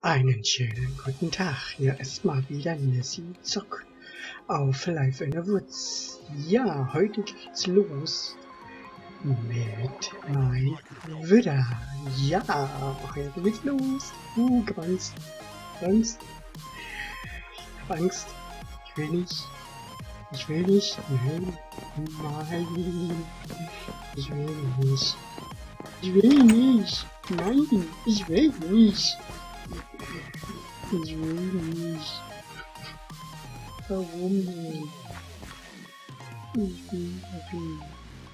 Einen schönen guten Tag. Hier ist mal wieder Nessie Zock auf Live in the Woods. Ja, heute geht's los mit My Widder. Ja, heute geht's los. Ich hab Angst. Angst. Ich hab Angst. Ich will nicht. Ich will nicht. Nein. Nein. Ich will nicht. Ich will nicht. Nein. Ich will nicht. Ich will nicht. Warum nicht? Ich will nicht.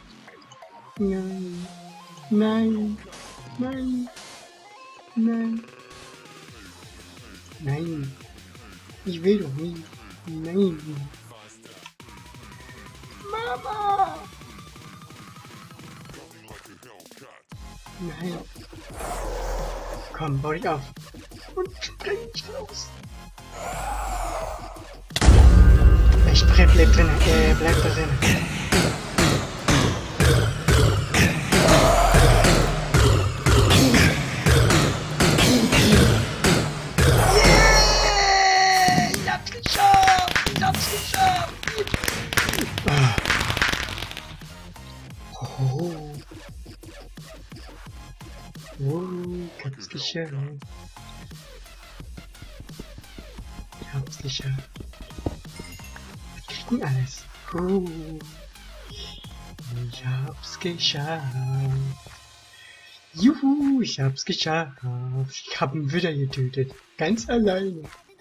Nein. Nein. Nein. Nein. Nein. Ich will doch nicht. Nein. Mama! Nein. Komm, bau dich auf. Und spring los. Ich bleib drin, bleib da drin. Yeah! Ich hab's geschafft! Ich hab's geschafft! Oh. Oh, ich hab's geschafft. Ich hab's geschafft. Wir kriegen alles. Ich hab's geschafft. Juhu, ich hab's geschafft. Ich hab ihn wieder getötet. Ganz alleine.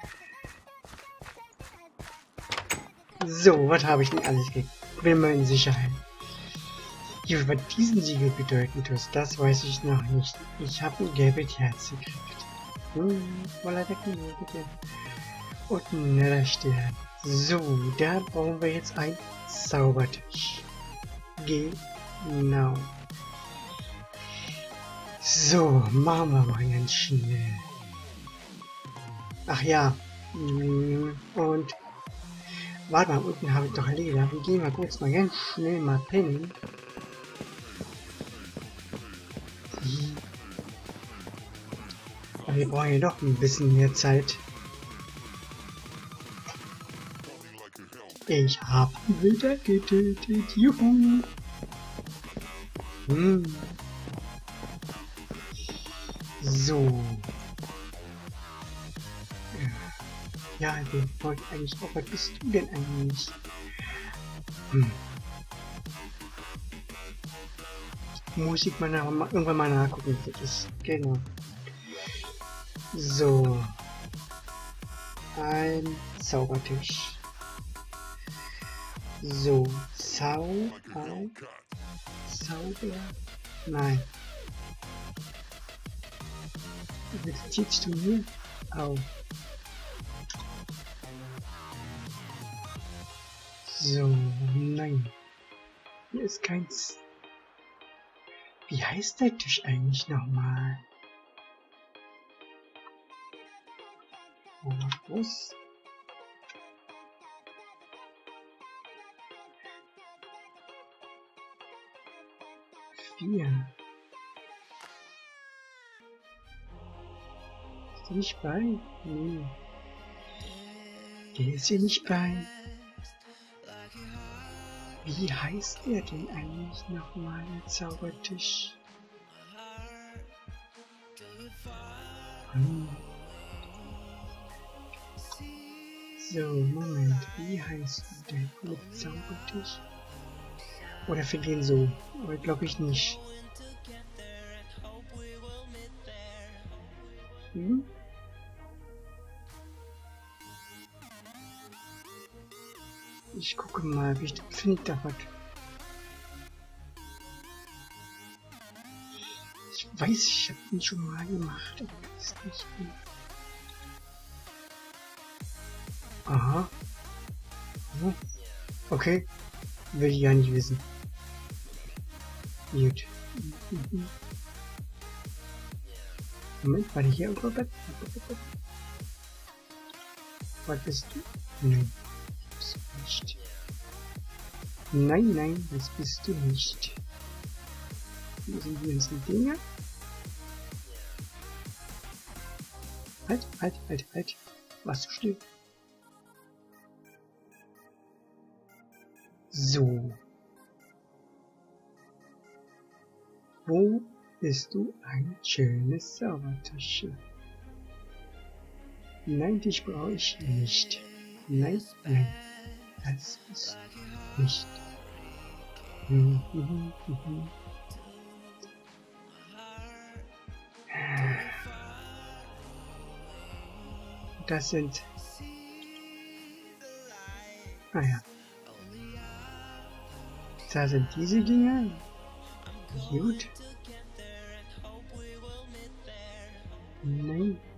So, was habe ich denn alles gekriegt? Bin mal in Sicherheit. Jo, was diesen Siegel bedeuten tut, das weiß ich noch nicht. Ich habe ein gelbes Herz gekriegt. Voller Decken, bitte. Und ein Netherstern. So, da brauchen wir jetzt einen Zaubertisch. Genau. So, machen wir mal ganz schnell. Ach ja. Und warte mal, unten habe ich doch Leder. Wir gehen mal kurz mal ganz schnell mal pennen. Aber wir brauchen ja doch ein bisschen mehr Zeit. Ich habe wieder getötet. Juhu. So. Ja, den wollte ich eigentlich auch. Was bist du denn eigentlich? Muss ich mal irgendwann mal nachgucken. Das ist genau. So. Ein Zaubertisch. So. Zauber. Nein. Was ziehst du hier? Au. So, nein. Hier ist keins. Wie heißt der Tisch eigentlich nochmal? Was? Vier. Ist der nicht bei? Nee. Der ist hier nicht bei. Wie heißt der denn eigentlich nochmal, der Zaubertisch? So, Moment, wie heißt der mit Zaubertisch? Oder für den so? Aber glaube ich nicht. Ich gucke mal, bestimmt finde ich da was. Ich weiß, ich habe ihn schon mal gemacht, aber das ist nicht gut. Aha. Okay. Will ich ja nicht wissen. Gut. Moment, war der hier irgendwo? Was bist du? Nein. Das bist du nicht. Nein, nein, das bist du nicht. Wo sind die ganzen Dinger? Halt. Warst du still? So. Wo bist du ein schönes Zaubertäschchen? Nein, dich brauche ich nicht. Nein, das ist nicht. Das sind... Ah ja. Da sind diese Dinge. Gut. Nein.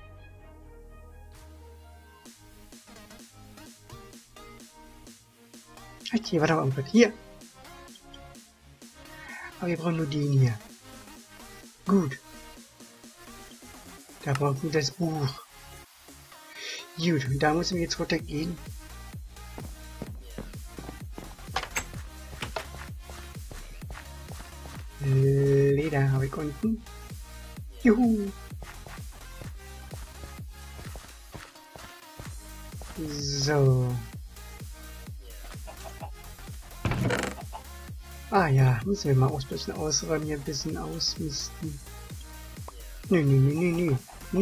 Halt, hier war doch irgendwas. Hier. Aber wir brauchen nur den hier. Gut. Da brauchen wir das Buch. Gut, und da müssen wir jetzt runtergehen. Leder habe ich unten. Juhu. So. Ah ja, müssen wir mal ein bisschen ausräumen, hier ein bisschen ausmisten. Nö.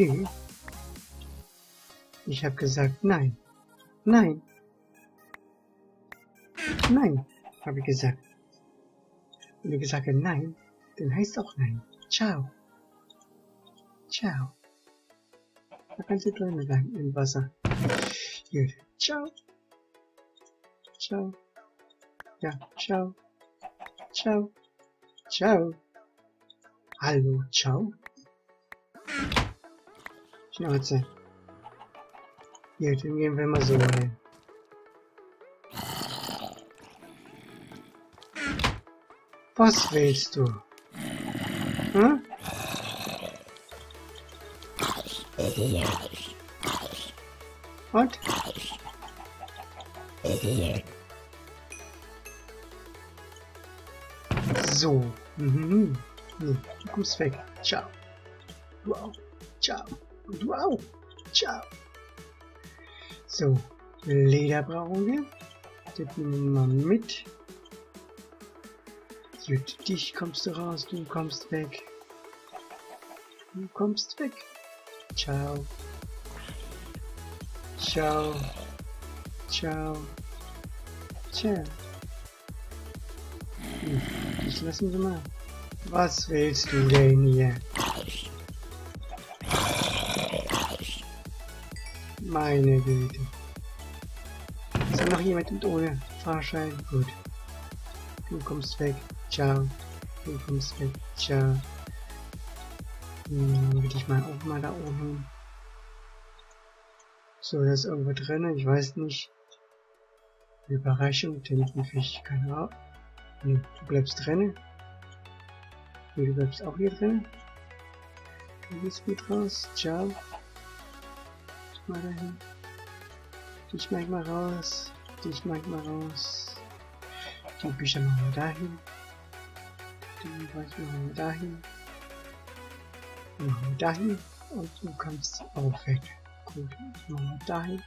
Ich habe gesagt nein. Nein, habe ich gesagt. Wenn ich gesagt habe nein, dann heißt auch nein. Ciao. Da kannst du drin bleiben im Wasser. Gut. Ciao. Ja, ciao. Hallo, ciao. Schnauze. Gut, dann gehen wir mal so hin. Was willst du? Hm? Und? So. Nee, du kommst weg. Ciao. Wow. Ciao. Wow. Ciao. So. Leder brauchen wir. Das nehmen wir mal mit. Gut, dich kommst du raus, du kommst weg. Ciao. Ich lassen wir mal. Was willst du denn hier? Meine Güte. Ist da noch jemand ohne Fahrschein? Gut. Du kommst weg. Ciao. Du kommst weg. Ciao. Will ich mal auch mal da oben hin. So, da ist irgendwo drin. Ich weiß nicht. Überraschung. Tintenfisch. Keine Ahnung. Nee, du bleibst drin. Nee, du bleibst auch hier drin. Du gehst gut raus. Ciao. Mal dahin. Dich mag mal raus. Die Bücher machen wir dahin. Die Bücher machen wir dahin. Und du kannst auch weg. Gut, machen wir dahin.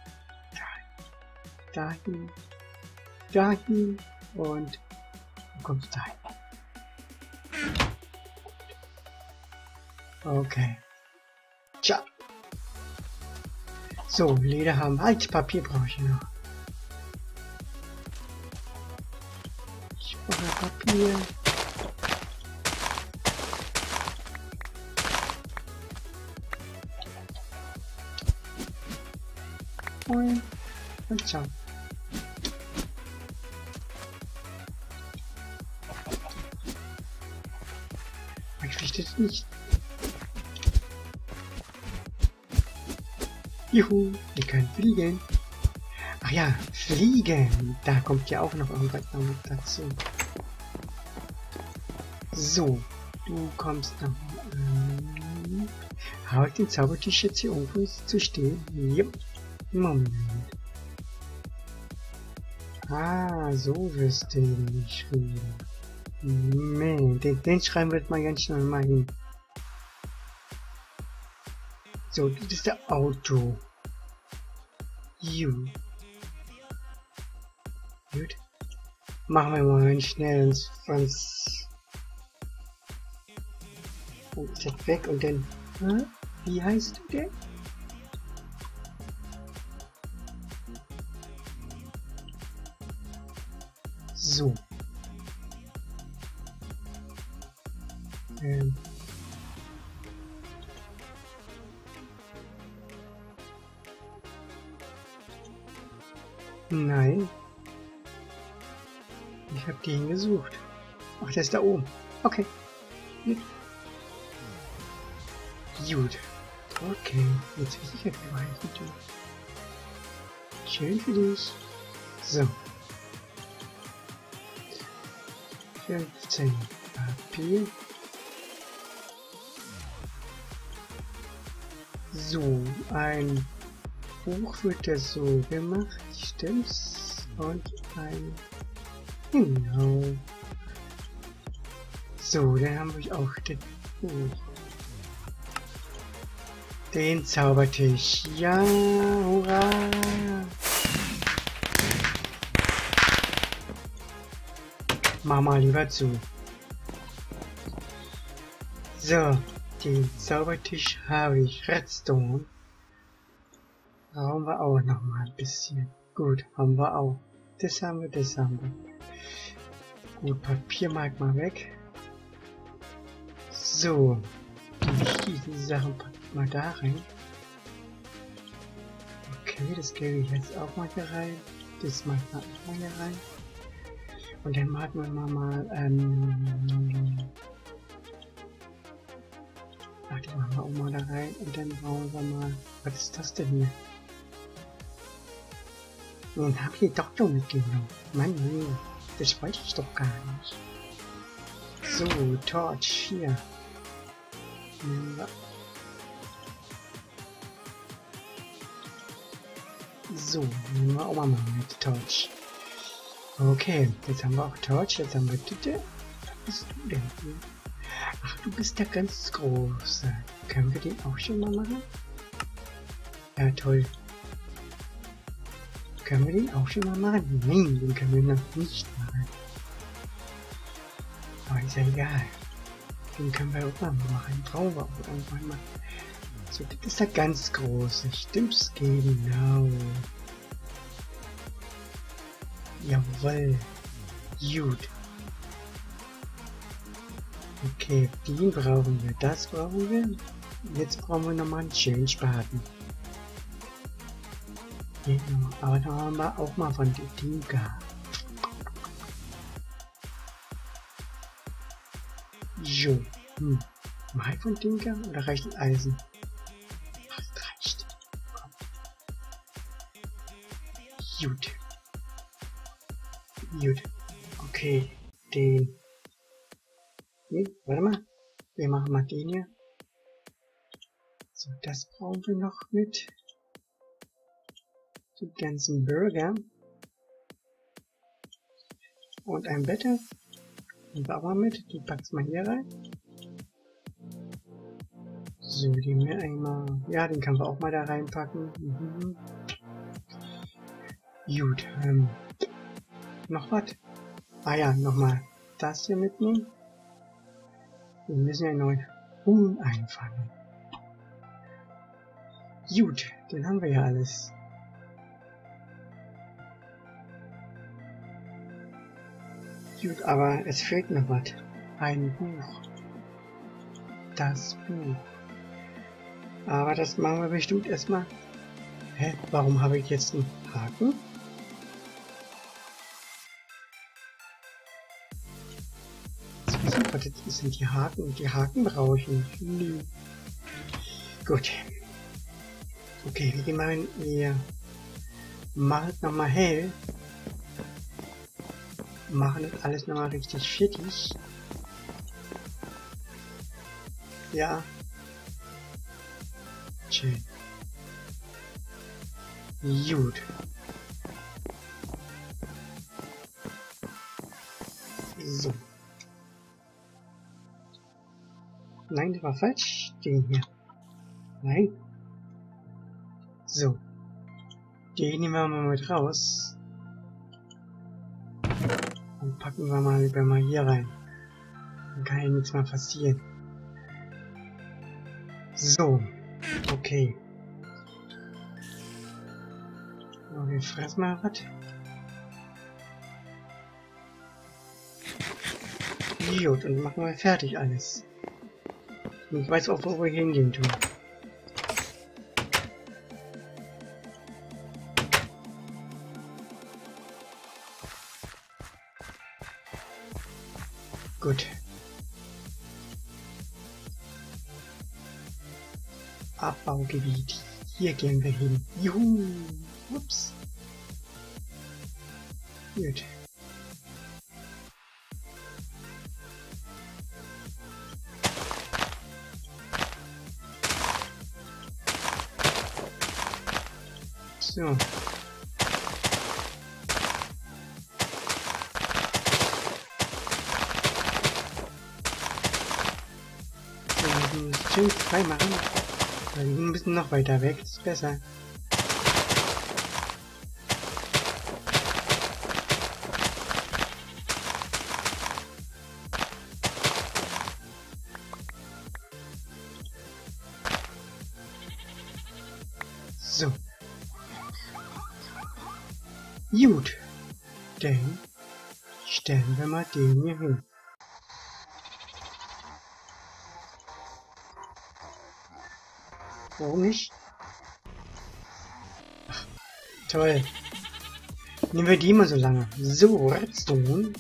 Dahin. Und du kommst dahin. Okay. Ciao. So, Leder haben. Halt, Papier brauche ich noch. Ich brauche Papier. Und ciao. Ich verstehe es nicht. Juhu, wir können fliegen. Ach ja, fliegen. Da kommt ja auch noch irgendwas dazu. So, du kommst noch. Habe ich den Zaubertisch jetzt hier irgendwo zu stehen? Jupp. Moment. Ah, so wirst du ihn geschrieben. Moment, den schreiben wir mal ganz schnell mal hin. So, das ist der Auto. Gut. Machen wir mal schnell ins Franz. Und ist das weg und dann. Wie heißt du denn? So. Nein. Ich habe den gesucht. Ach, der ist da oben. Okay. Gut. Okay. Jetzt weiß ich ja, wie weit ich tue. Schön für dich. So. 15 Papier. So, ein Buch wird das so gemacht, stimmt's? Und ein... Genau. So, dann haben wir auch das Buch. Den Zaubertisch. Ja, hurra! Mach mal lieber zu. So, den Zaubertisch habe ich. Redstone. Brauchen wir auch noch mal ein bisschen. Gut, haben wir auch. Das haben wir, das haben wir. Gut, Papier mag mal weg. So, die wichtigen Sachen packen wir da rein. Okay, das gebe ich jetzt auch mal hier rein. Das macht man auch mal hier rein. Und dann machen wir mal, ach, die machen wir auch mal da rein. Und dann brauchen wir mal, was ist das denn hier? Nun habe ich die Doktor mitgenommen. Mann, nee, das wollte ich doch gar nicht. So, Torch hier. So, nehmen wir auch mal mit Torch. Okay, jetzt haben wir auch Torch, jetzt haben wir Titte. Was bist du denn hier? Ach, du bist der ganz Große. Können wir den auch schon mal machen? Ja, toll. Können wir den auch schon mal machen? Nein, den können wir noch nicht machen. Aber ist ja egal. Den können wir irgendwann mal machen. Brauchen wir auch irgendwann mal. So, das ist der ganz Große. Stimmt's? Genau. Jawohl. Gut. Okay, den brauchen wir. Das brauchen wir. Jetzt brauchen wir nochmal einen schönen Spaten. Genau, aber da haben wir auch mal von der Tinker. So. Mal von Tinker oder reicht das Eisen? Ach, das reicht. Komm. Gut. Gut. Okay. Den. Nee, warte mal. Wir machen mal den hier. So, das brauchen wir noch mit. Die ganzen Burger. Und ein Blätter. Die bauen wir mit. Die packst mal hier rein. So, den wir einmal. Ja, den können wir auch mal da reinpacken. Gut. Noch was? Ah ja, nochmal das hier mitnehmen. Wir müssen ja neuen Huhn einfangen. Gut, den haben wir ja alles. Gut, aber es fehlt noch was. Ein Buch. Das Buch. Aber das machen wir bestimmt erstmal. Hä? Warum habe ich jetzt einen Haken? Das sind die Haken. Die Haken brauche ich nicht. Nö. Gut. Okay, wir machen es nochmal hell. Machen das alles nochmal richtig fittig. Ja. Schön. Gut. So. Nein, das war falsch. Den hier. Nein. So. Den nehmen wir mal mit raus. Und packen wir mal lieber mal hier rein. Dann kann ja nichts mehr passieren. So. Okay. Okay, fress mal was. Gut, und machen wir fertig alles. Und ich weiß auch, wo wir hingehen tun. Gut. Abbaugebiet. Hier gehen wir hin. Juhu. Ups. Gut. So. Schön frei machen. Weil die ein bisschen noch weiter weg, das ist besser. So. Gut. Dann stellen wir mal den hier hin. Warum nicht? Ach, toll. Nehmen wir die mal so lange. So, Redstone.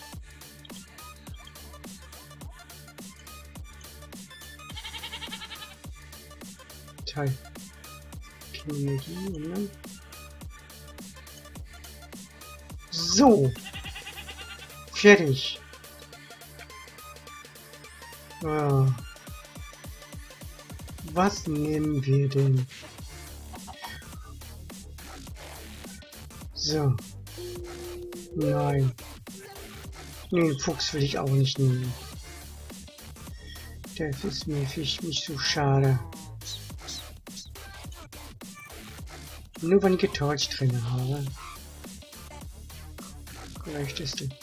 Toll. Nehmen wir die und dann. So. Fertig. Oh. Was nehmen wir denn? So. Nein. Den Fuchs will ich auch nicht nehmen. Das ist mir nicht so schade. Nur wenn ich Torch drin habe. Vielleicht ist du.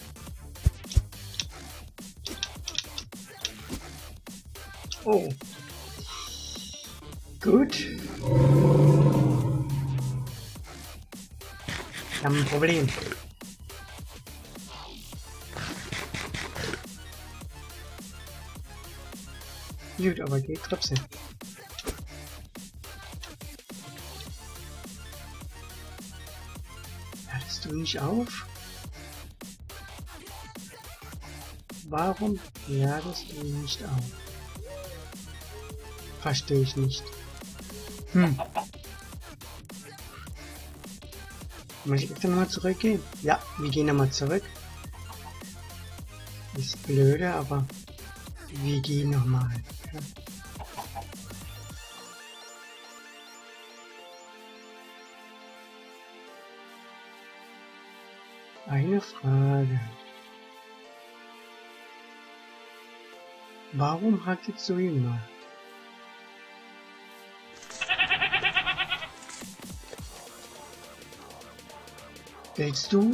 Oh. Gut. Wir haben ein Problem. Gut, aber geht trotzdem. Hörst du nicht auf? Warum hörst du nicht auf? Verstehe ich nicht. Muss ich jetzt nochmal zurückgehen? Ja, wir gehen nochmal zurück. Ist blöde, aber wir gehen nochmal. Ja. Eine Frage. Warum hakst du ihn mal? Willst du?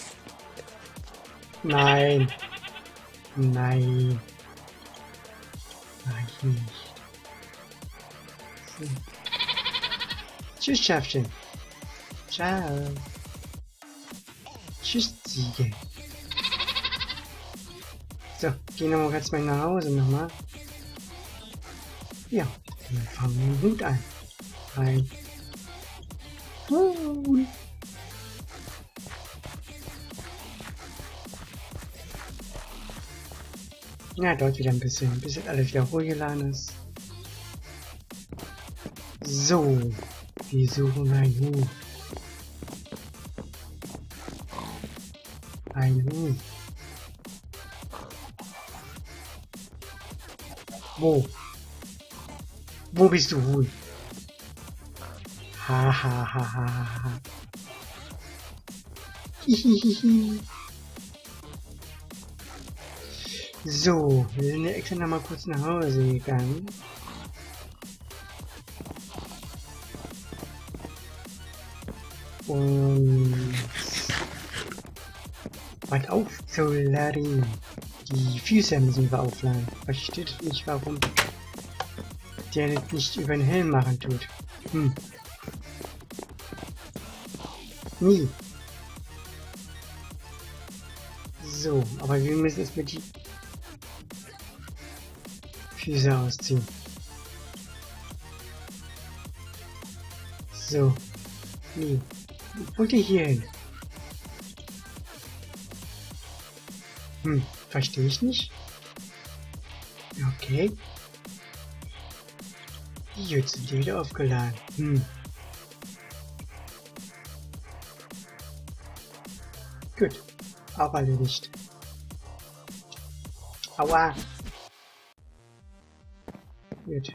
Nein. Nein. Nein, nicht. So. Tschüss, Schäfchen. Ciao. Tschüss, Ziege. So, gehen wir jetzt mal nach Hause nochmal. Ja, wir fangen den Hut an. Ein Huhn. Ja, dort wieder ein bisschen, bis jetzt alles wieder hochgeladen ist. So, wir suchen ein Huhn. Ein Huhn. Wo? Wo bist du, Huhn? Ha ha ha ha ha. Hihihihi. So, wir sind ja extra noch mal kurz nach Hause gegangen. Und was aufzuladen. Die Füße müssen wir aufladen. Versteht nicht, warum der das nicht über den Helm machen tut. Nie. So, aber wir müssen jetzt mit die Füße ausziehen. So. Nee. Wollt ihr hier hin? Verstehe ich nicht. Okay. Jetzt sind die wieder aufgeladen. Gut. Auch erledigt. Aua. Gut.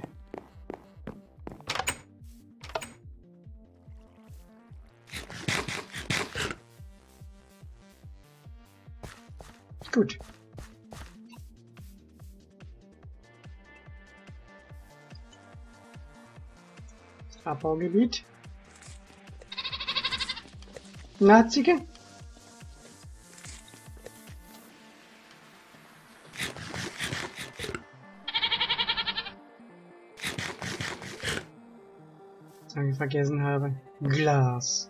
Gut. Abbaugebiet. Nazige. Was ich vergessen habe. Glas.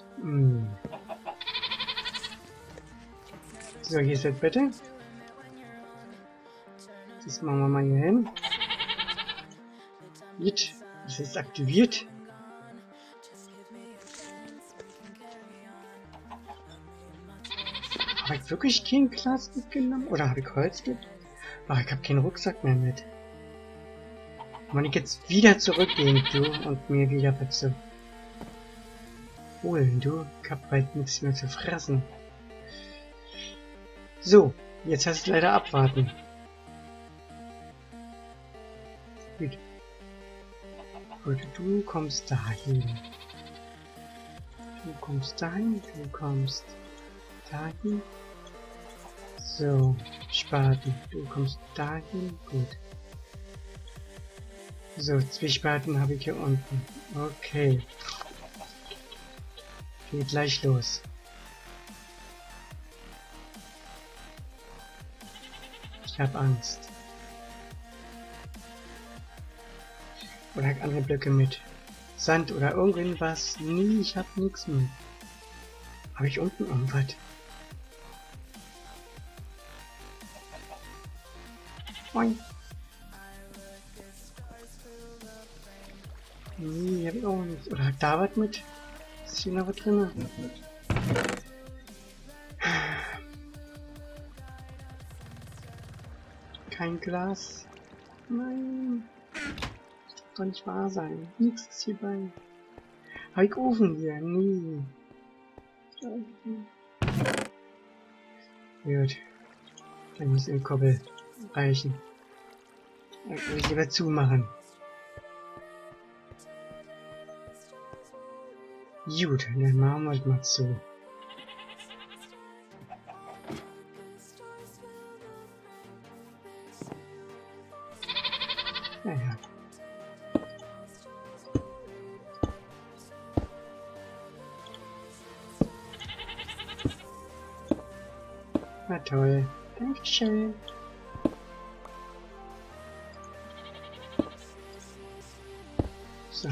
So, hier ist das bitte. Das machen wir mal hier hin. Jetzt. Das ist aktiviert. Habe ich wirklich kein Glas mitgenommen? Oder habe ich Holz mit? Ach, ich habe keinen Rucksack mehr mit. Wenn ich jetzt wieder zurückgehen, du, und mir wieder was zu holen, du. Ich hab bald nichts mehr zu fressen. So, jetzt heißt es leider abwarten. Gut. Gut, du kommst dahin. Du kommst dahin, du kommst dahin. So, Spaten, du kommst dahin. Gut. So, 2 Spaten habe ich hier unten. Okay. Geht gleich los. Ich habe Angst. Oder habe andere Blöcke mit. Sand oder irgendwas. Nee, ich habe nichts mehr. Habe ich unten irgendwas? Moin. Nee, habe ich auch nichts. Oder hat da was mit? Ist hier noch was drin? Kein Glas. Nein. Das kann nicht wahr sein. Nichts ist hierbei. Habe ich Ofen hier? Nee. Gut. Dann muss ein Koppel reichen. Dann kann ich lieber zumachen. Gut, dann machen wir es mal zu. Naja. Na toll. Dankeschön. So.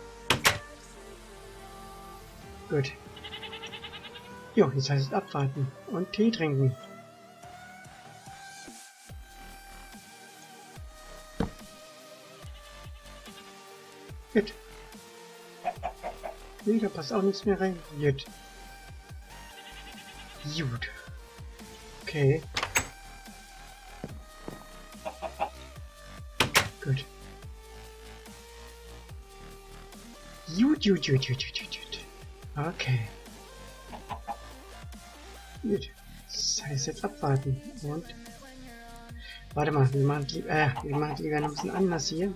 Gut. Jo, jetzt heißt es abwarten und Tee trinken. Gut. Nee, da passt auch nichts mehr rein. Gut. Gut. Okay. Gut. Gut. Okay. Gut. Das heißt jetzt abwarten. Und? Warte mal, wir machen lieber noch ein bisschen anders hier.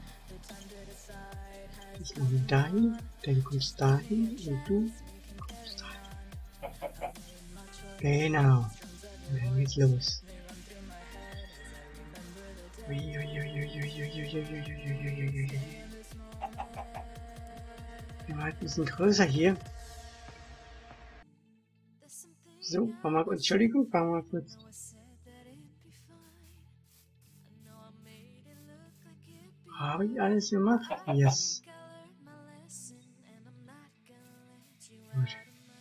Ich mache dahin, dann kommst du dahin und du kommst dahin. Genau. Und dann geht's los. Wir machen ein bisschen größer hier. So, machen wir, Entschuldigung, machen wir kurz. Habe ich alles gemacht? Yes. Gut.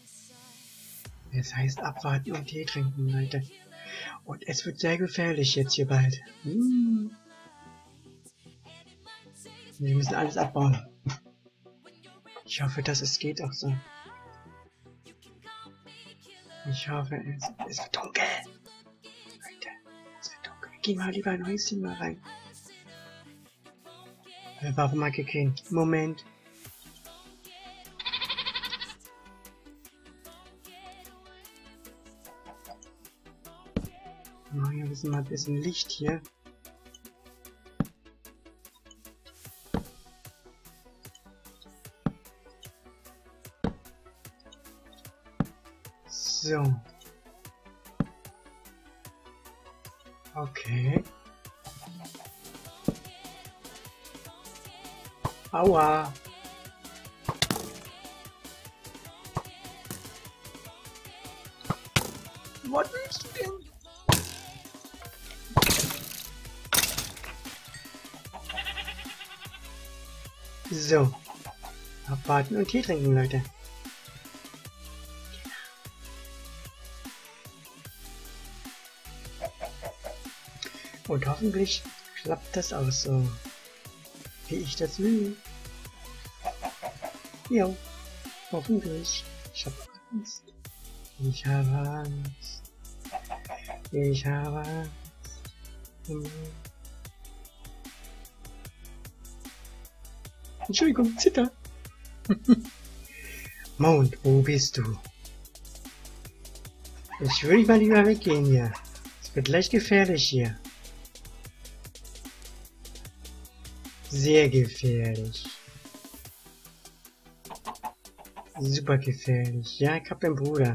Es heißt abwarten und Tee trinken, Leute. Und es wird sehr gefährlich jetzt hier bald. Wir müssen alles abbauen. Ich hoffe, dass es geht auch so. Ich hoffe, es wird dunkel. Leute, es wird dunkel. Geh mal lieber in ein Häuschen mal rein. Warum mag ich keinen? Moment. Machen wir mal ein bisschen Licht hier. So. Okay. Aua. Was willst du denn? So. Abwarten und Tee trinken, Leute. Und hoffentlich klappt das auch so, wie ich das will. Jo, hoffentlich. Ich habe Angst. Ich habe Angst. Ich habe Angst. Entschuldigung, Zitter. Mond, wo bist du? Ich will mal lieber weggehen hier. Es wird gleich gefährlich hier. Sehr gefährlich. Super gefährlich. Ja, ich hab einen Bruder.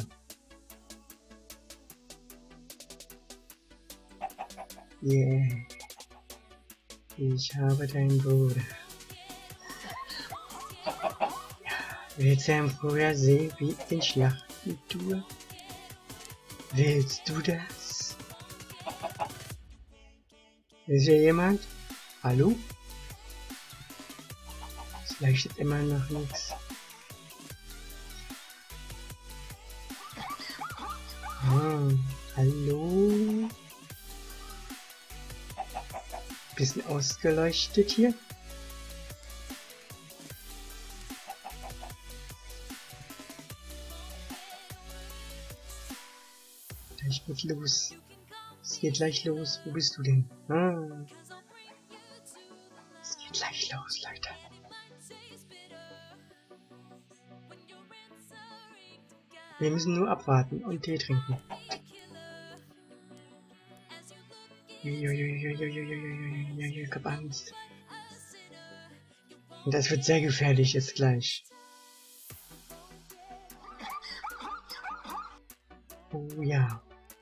Yeah. Ich habe deinen Bruder. Willst du einen Bruder sehen, wie ich schlachten tue? Willst du das? Ist hier jemand? Hallo? Es leuchtet immer noch nichts. Hallo? Bisschen ausgeleuchtet hier. Gleich geht los. Es geht gleich los. Wo bist du denn? Es geht gleich los, Leute. Wir müssen nur abwarten und Tee trinken. Ich hab Angst. Und das wird sehr gefährlich jetzt gleich. Oh ja.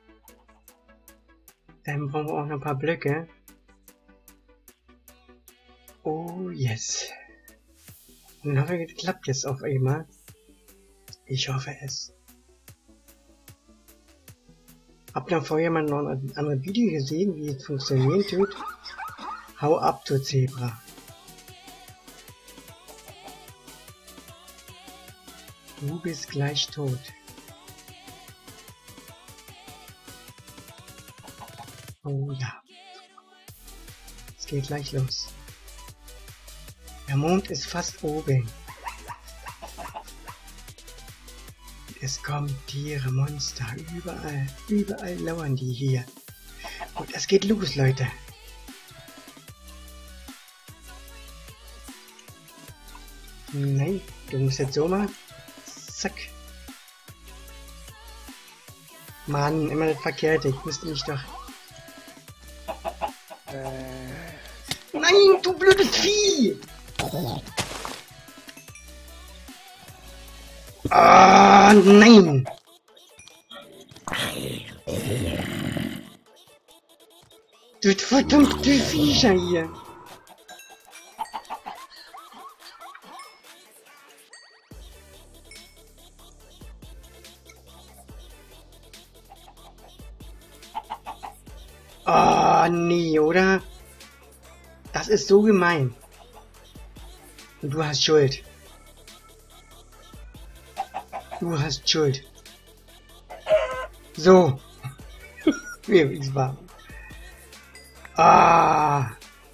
Dann brauchen wir auch noch ein paar Blöcke. Oh yes. Und dann hoffe ich, es klappt jetzt auf einmal. Ich hoffe es. Habt ihr vorher mal noch ein anderes Video gesehen, wie es funktionieren tut? Hau ab, du Zebra. Du bist gleich tot. Oh ja. Es geht gleich los. Der Mond ist fast oben. Es kommen Tiere, Monster, überall lauern die hier. Und es geht los, Leute. Nein, du musst jetzt so machen. Zack. Mann, immer das Verkehrte. Ich müsste mich doch... Nein, du blödes Vieh! Ah, nein! Du verdammte Viecher hier! Oh, nee, oder? Das ist so gemein. Und du hast Schuld. Du hast Schuld. So. Wie es war. Ah.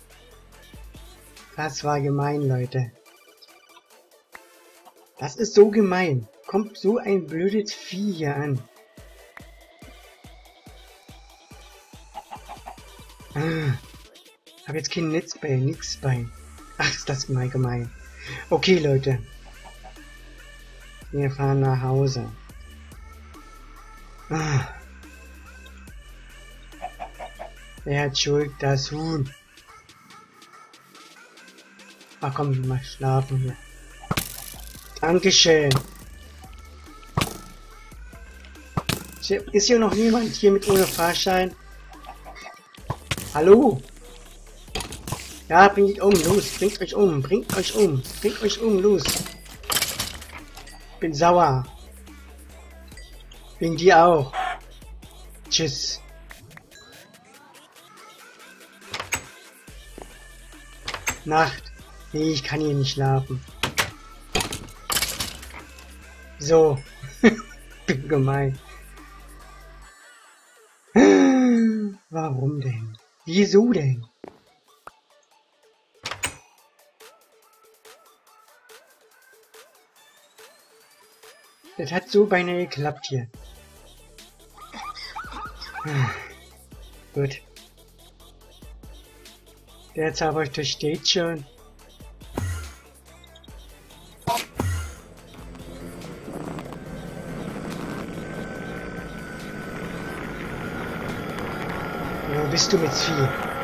Das war gemein, Leute. Das ist so gemein. Kommt so ein blödes Vieh hier an. Ah. Hab jetzt kein Netz bei, nix bei. Ach, ist das mal gemein. Okay, Leute. Wir fahren nach Hause. Ah. Wer hat Schuld? Das Huhn. Ach komm, mal schlafen hier. Dankeschön. Ist hier noch jemand hier mit ohne Fahrschein? Hallo? Ja, bringt um, los, bringt euch um, bringt euch um, bringt euch um, los. Bin sauer. Wegen dir auch. Tschüss. Nacht. Nee, ich kann hier nicht schlafen. So. Bin gemein. Warum denn? Wieso denn? Das hat so beinahe geklappt hier. Gut. Der Zauberstab steht schon. Wo bist du mit Vieh?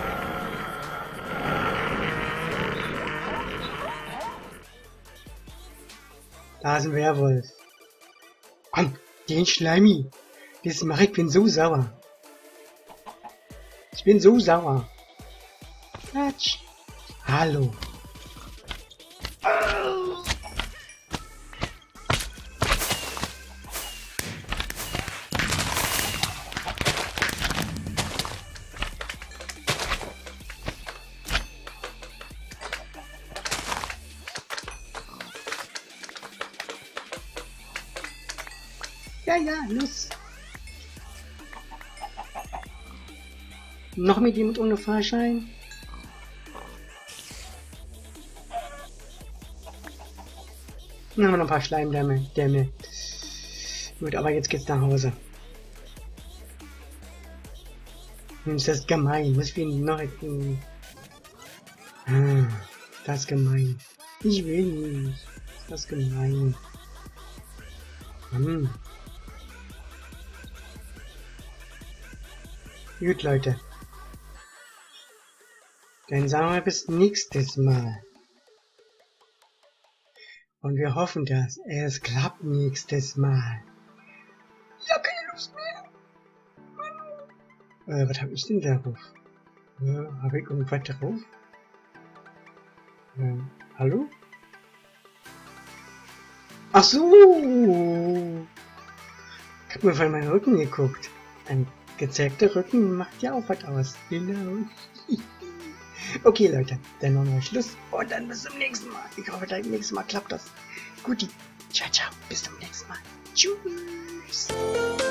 Da ist ein Werwolf. Komm, den Schleimi. Das mache ich, bin so sauer. Ich bin so sauer. Quatsch. Hallo. Ja, los. Noch mit jemand ohne Fahrschein? Dann haben wir noch ein paar Schleimdämme. Gut, aber jetzt geht's nach Hause. Ist das gemein? Muss wir noch... das ist gemein. Ich will nicht. Das ist gemein. Gut, Leute. Dann sagen wir bis nächstes Mal. Und wir hoffen, dass es klappt nächstes Mal. Ich hab keine Lust mehr. Was hab ich denn da drauf? Hab ich irgendwas drauf? Hallo? Ach so! Ich hab mir von meinem Rücken geguckt. Ein gezeigter Rücken macht ja auch was aus. Genau. Okay, Leute, dann machen wir Schluss und dann bis zum nächsten Mal. Ich hoffe, beim nächsten Mal klappt das. Guti. Ciao, ciao. Bis zum nächsten Mal. Tschüss.